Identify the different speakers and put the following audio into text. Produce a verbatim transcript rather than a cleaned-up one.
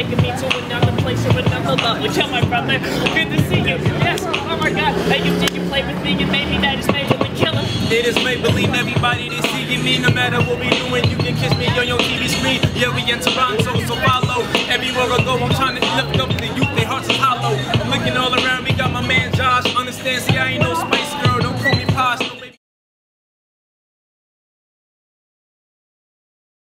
Speaker 1: taking me to another place or another level. Yo, my brother, good to see you. Yes, oh my God. Hey, you did you play with me and maybe that is Maybelline Killer.
Speaker 2: It is Maybelline, everybody they seeing me. No matter what we doing, you can catch me on your T V screen. Yeah, we in Toronto.